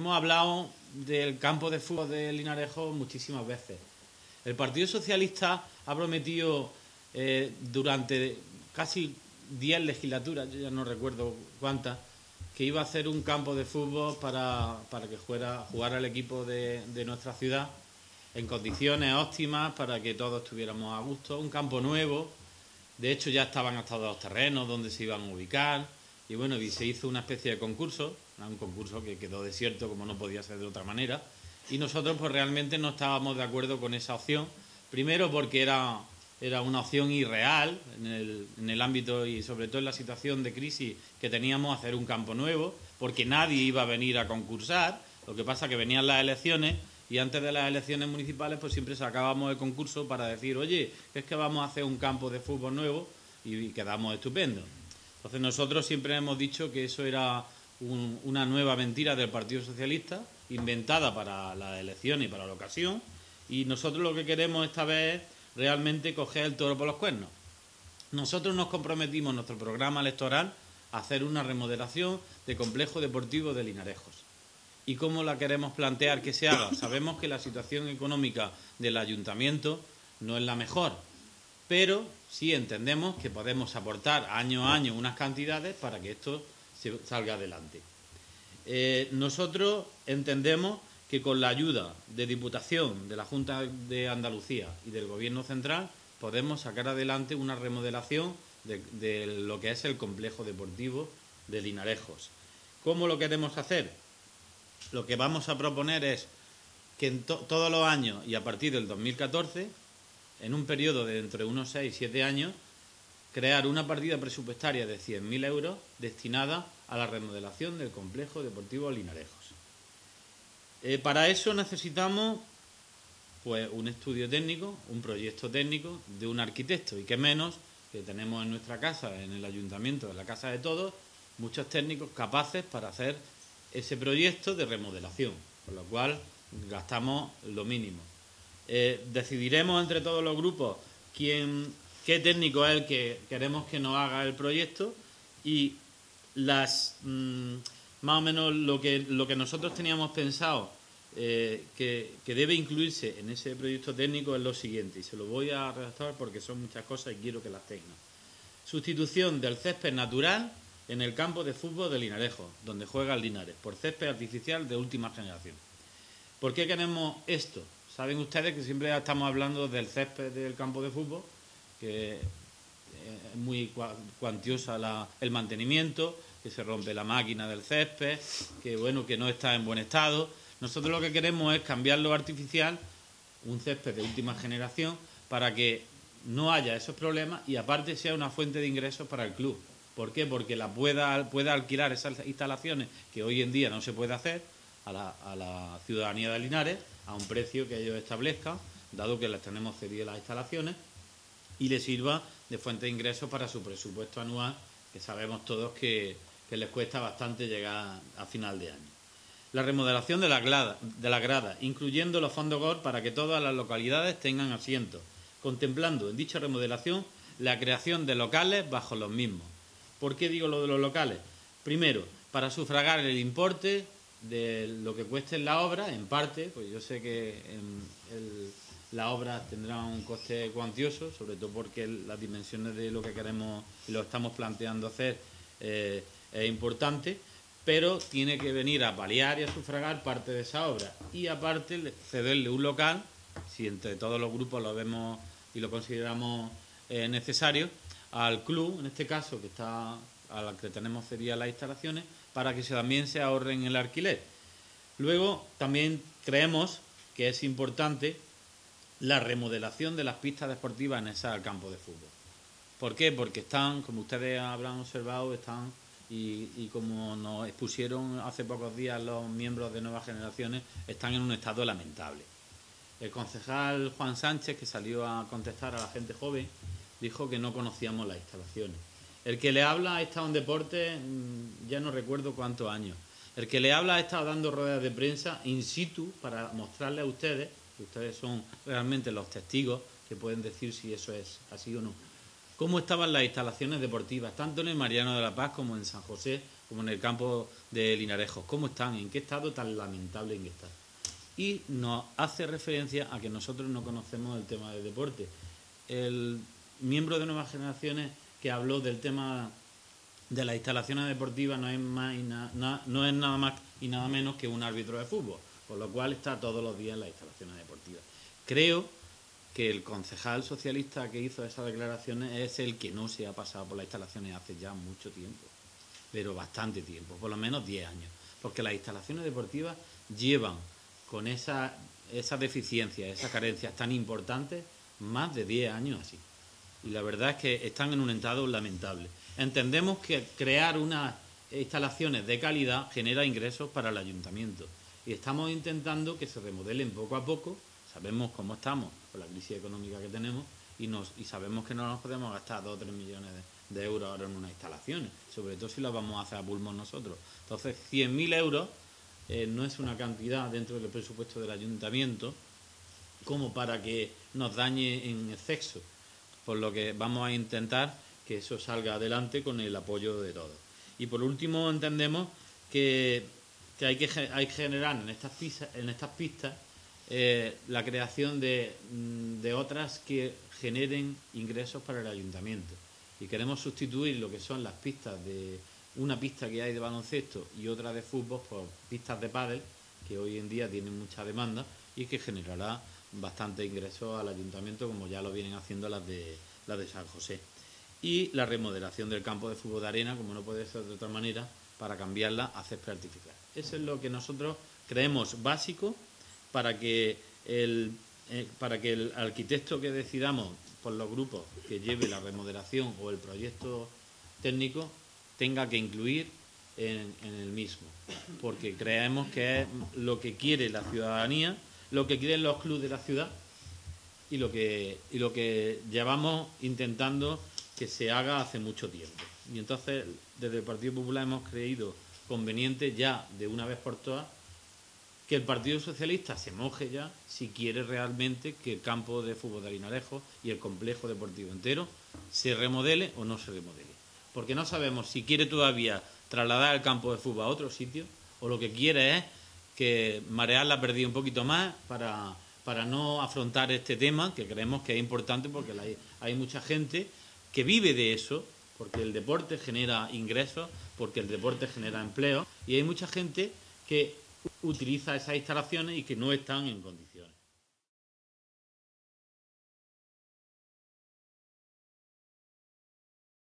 Hemos hablado del campo de fútbol de Linarejo muchísimas veces. El Partido Socialista ha prometido durante casi 10 legislaturas, yo ya no recuerdo cuántas, que iba a hacer un campo de fútbol para que jugara el equipo de nuestra ciudad en condiciones óptimas para que todos estuviéramos a gusto. Un campo nuevo, de hecho ya estaban hasta los terrenos donde se iban a ubicar y bueno, y se hizo una especie de concurso, un concurso que quedó desierto como no podía ser de otra manera, y nosotros pues realmente no estábamos de acuerdo con esa opción, primero porque era una opción irreal en el ámbito y sobre todo en la situación de crisis que teníamos, hacer un campo nuevo, porque nadie iba a venir a concursar. Lo que pasa que venían las elecciones y antes de las elecciones municipales pues siempre sacábamos el concurso para decir, oye, es que vamos a hacer un campo de fútbol nuevo, y quedamos estupendos. Entonces nosotros siempre hemos dicho que eso era una nueva mentira del Partido Socialista, inventada para las elecciones y para la ocasión, y nosotros lo que queremos esta vez es realmente coger el toro por los cuernos. Nosotros nos comprometimos en nuestro programa electoral a hacer una remodelación de complejo deportivo de Linarejos. ¿Y cómo la queremos plantear que se haga? Sabemos que la situación económica del ayuntamiento no es la mejor, pero sí entendemos que podemos aportar año a año unas cantidades para que esto salga adelante. Nosotros entendemos que con la ayuda de Diputación, de la Junta de Andalucía y del Gobierno Central podemos sacar adelante una remodelación de lo que es el complejo deportivo de Linarejos. ¿Cómo lo queremos hacer? Lo que vamos a proponer es que todos los años y a partir del 2014, en un periodo de entre unos 6 y 7 años, crear una partida presupuestaria de 100.000 euros destinada a la remodelación del complejo deportivo Linarejos. Para eso necesitamos pues un estudio técnico, un proyecto técnico de un arquitecto, y qué menos que tenemos en nuestra casa, en el ayuntamiento, en la casa de todos, muchos técnicos capaces para hacer ese proyecto de remodelación, por lo cual gastamos lo mínimo. Decidiremos entre todos los grupos qué técnico es el que queremos que nos haga el proyecto, y más o menos lo que nosotros teníamos pensado que debe incluirse en ese proyecto técnico es lo siguiente, y se lo voy a redactar porque son muchas cosas y quiero que las tengan. Sustitución del césped natural en el campo de fútbol de Linarejos, donde juega el Linares, por césped artificial de última generación. ¿Por qué queremos esto? Saben ustedes que siempre estamos hablando del césped del campo de fútbol, que es muy cuantiosa el mantenimiento, que se rompe la máquina del césped, que bueno, que no está en buen estado. Nosotros lo que queremos es cambiarlo a artificial, un césped de última generación, para que no haya esos problemas y aparte sea una fuente de ingresos para el club. ¿Por qué? Porque pueda alquilar esas instalaciones que hoy en día no se puede hacer a la ciudadanía de Linares a un precio que ellos establezcan, dado que les tenemos cedidas las instalaciones, y les sirva de fuente de ingresos para su presupuesto anual, que sabemos todos que les cuesta bastante llegar a final de año. La remodelación de la grada, incluyendo los fondos GOR para que todas las localidades tengan asientos, contemplando en dicha remodelación la creación de locales bajo los mismos. ¿Por qué digo lo de los locales? Primero, para sufragar el importe de lo que cueste la obra, en parte, pues yo sé que las obras tendrán un coste cuantioso, sobre todo porque las dimensiones de lo que queremos y lo estamos planteando hacer es importante, pero tiene que venir a paliar y a sufragar parte de esa obra, y aparte cederle un local, si entre todos los grupos lo vemos y lo consideramos necesario, al club, en este caso, a la que tenemos cedidas las instalaciones, para que también se ahorren el alquiler. Luego, también creemos que es importante la remodelación de las pistas deportivas en ese campo de fútbol. ¿Por qué? Porque están, como ustedes habrán observado, y como nos expusieron hace pocos días los miembros de Nuevas Generaciones, están en un estado lamentable. El concejal Juan Sánchez, que salió a contestar a la gente joven, dijo que no conocíamos las instalaciones. El que le habla ha estado en deporte, ya no recuerdo cuántos años. El que le habla ha estado dando ruedas de prensa in situ para mostrarle a ustedes, que ustedes son realmente los testigos que pueden decir si eso es así o no. cómo estaban las instalaciones deportivas, tanto en el Mariano de la Paz como en San José, como en el campo de Linarejos, cómo están, en qué estado tan lamentable en que están. Y nos hace referencia a que nosotros no conocemos el tema del deporte. El miembro de Nuevas Generaciones que habló del tema de las instalaciones deportivas no es nada más y nada menos que un árbitro de fútbol, por lo cual está todos los días en las instalaciones deportivas. Creo que el concejal socialista que hizo esas declaraciones es el que no se ha pasado por las instalaciones hace ya mucho tiempo, pero bastante tiempo, por lo menos 10 años, porque las instalaciones deportivas llevan con esas deficiencias, esas carencias tan importantes, más de 10 años así. Y la verdad es que están en un estado lamentable. Entendemos que crear unas instalaciones de calidad genera ingresos para el ayuntamiento y estamos intentando que se remodelen poco a poco. Sabemos cómo estamos con la crisis económica que tenemos y sabemos que no nos podemos gastar 2 o 3 millones de euros ahora en unas instalaciones, sobre todo si las vamos a hacer a pulmón nosotros. Entonces, 100.000 euros no es una cantidad dentro del presupuesto del ayuntamiento como para que nos dañe en exceso, por lo que vamos a intentar que eso salga adelante con el apoyo de todos. Y por último, entendemos que hay que generar en estas pistas la creación de otras que generen ingresos para el ayuntamiento. Y queremos sustituir lo que son las pistas de una pista que hay de baloncesto y otra de fútbol por pistas de pádel, que hoy en día tienen mucha demanda y que generará bastante ingresos al ayuntamiento, como ya lo vienen haciendo las de San José. Y la remodelación del campo de fútbol de arena, como no puede ser de otra manera, para cambiarla a césped artificial. Eso es lo que nosotros creemos básico para que el arquitecto que decidamos por los grupos que lleve la remodelación o el proyecto técnico tenga que incluir en el mismo, porque creemos que es lo que quiere la ciudadanía, lo que quieren los clubes de la ciudad y lo que llevamos intentando que se haga hace mucho tiempo. Y entonces, desde el Partido Popular hemos creído conveniente ya, de una vez por todas, que el Partido Socialista se moje ya si quiere realmente que el campo de fútbol de Linarejos y el complejo deportivo entero se remodele o no se remodele. Porque no sabemos si quiere todavía trasladar el campo de fútbol a otro sitio o lo que quiere es que marear la perdida un poquito más para no afrontar este tema, que creemos que es importante porque hay mucha gente que vive de eso, porque el deporte genera ingresos, porque el deporte genera empleo, y hay mucha gente que utiliza esas instalaciones y que no están en condiciones.